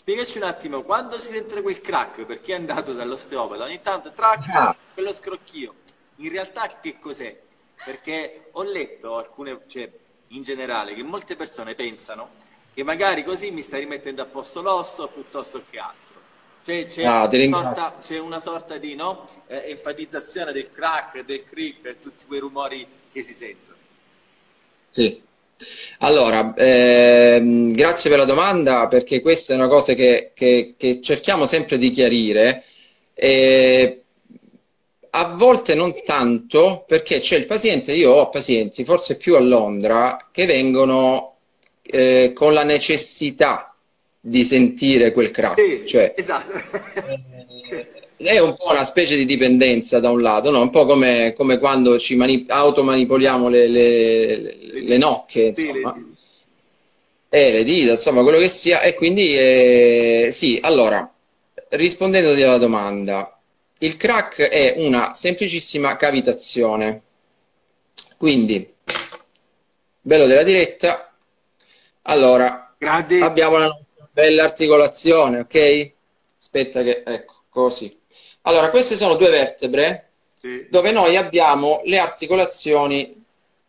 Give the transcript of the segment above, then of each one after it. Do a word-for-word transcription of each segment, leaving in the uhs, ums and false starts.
spiegaci un attimo, quando si sente quel crack, per chi è andato dall'osteopata, ogni tanto track, Ah, quello scrocchio, in realtà che cos'è? Perché ho letto alcune, cioè in generale, che molte persone pensano che magari così mi stai rimettendo a posto l'osso piuttosto che altro. Cioè c'è ah, ti una ringrazio. sorta, c'è una sorta di no, eh, enfatizzazione del crack, del crick e tutti quei rumori che si sentono. Sì. Allora, ehm, grazie per la domanda perché questa è una cosa che, che- che cerchiamo sempre di chiarire. E a volte non tanto perché c'è il paziente, io ho pazienti, forse più a Londra, che vengono eh, con la necessità di sentire quel crack, Sì, sì, cioè esatto. eh, è un po' una specie di dipendenza da un lato, no? Un po' come, come quando ci mani- automanipoliamo le, le- Le le dita. nocche, Sì, le insomma, dita. e le dita, insomma, quello che sia. E quindi eh, sì, allora, rispondendo alla domanda, il crack è una semplicissima cavitazione. Quindi, bello della diretta, allora, Grande. abbiamo la nostra bella articolazione, ok? Aspetta che, ecco, così. Allora, queste sono due vertebre Sì, dove noi abbiamo le articolazioni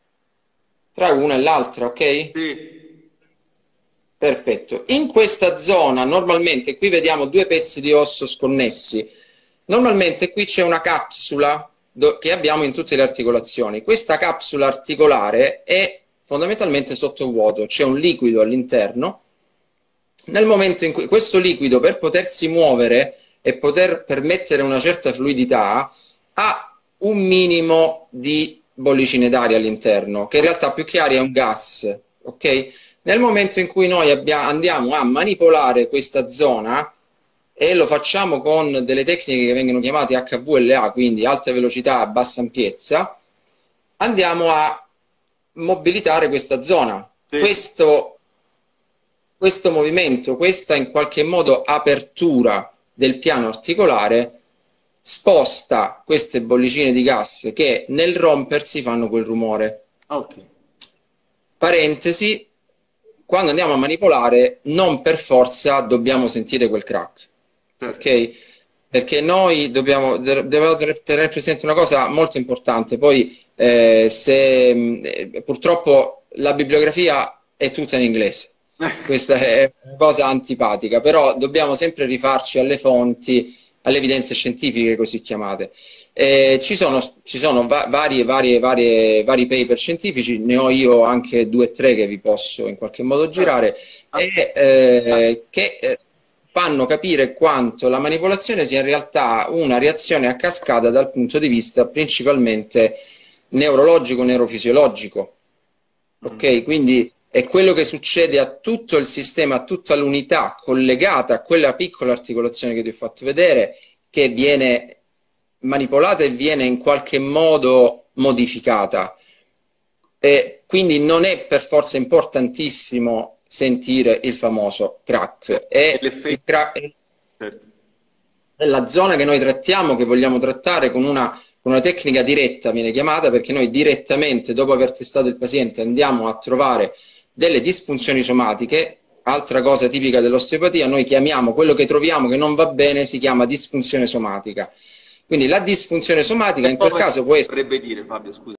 tra una e l'altra, ok? sì, Perfetto. In questa zona, normalmente, qui vediamo due pezzi di osso sconnessi. Normalmente qui c'è una capsula do- che abbiamo in tutte le articolazioni. Questa capsula articolare è fondamentalmente sottovuoto, c'è un liquido all'interno. Nel momento in cui questo liquido, per potersi muovere e poter permettere una certa fluidità, ha un minimo di bollicine d'aria all'interno, che in realtà più che aria è un gas, ok? Nel momento in cui noi abbia- andiamo a manipolare questa zona e lo facciamo con delle tecniche che vengono chiamate H V L A, quindi alta velocità a bassa ampiezza, andiamo a mobilitare questa zona. sì. Questo, questo movimento, questa in qualche modo apertura del piano articolare sposta queste bollicine di gas che nel rompersi fanno quel rumore. Ok. Parentesi, quando andiamo a manipolare non per forza dobbiamo sentire quel crack, Certo. ok? Perché noi dobbiamo, dobbiamo tenere presente una cosa molto importante, poi eh, se, eh, purtroppo la bibliografia è tutta in inglese, questa è una cosa antipatica, però dobbiamo sempre rifarci alle fonti, alle evidenze scientifiche così chiamate. Eh, ci sono, ci sono va- varie, varie, varie, vari paper scientifici, ne ho io anche due o tre che vi posso in qualche modo Certo. girare, Ah, e, eh, che eh, fanno capire quanto la manipolazione sia in realtà una reazione a cascata dal punto di vista principalmente neurologico, neurofisiologico. mm. Ok, quindi è quello che succede a tutto il sistema, a tutta l'unità collegata a quella piccola articolazione che ti ho fatto vedere, che viene manipolata e viene in qualche modo modificata. E quindi non è per forza importantissimo sentire il famoso crack. E È, il l'effetto? crack Certo. è la zona che noi trattiamo, che vogliamo trattare con una, con una tecnica diretta, viene chiamata, perché noi direttamente, dopo aver testato il paziente, andiamo a trovare delle disfunzioni somatiche. Altra cosa tipica dell'osteopatia, noi chiamiamo quello che troviamo che non va bene, si chiama disfunzione somatica. Quindi la disfunzione somatica Che in quel poi caso può essere vorrebbe dire, Fabio, scusa.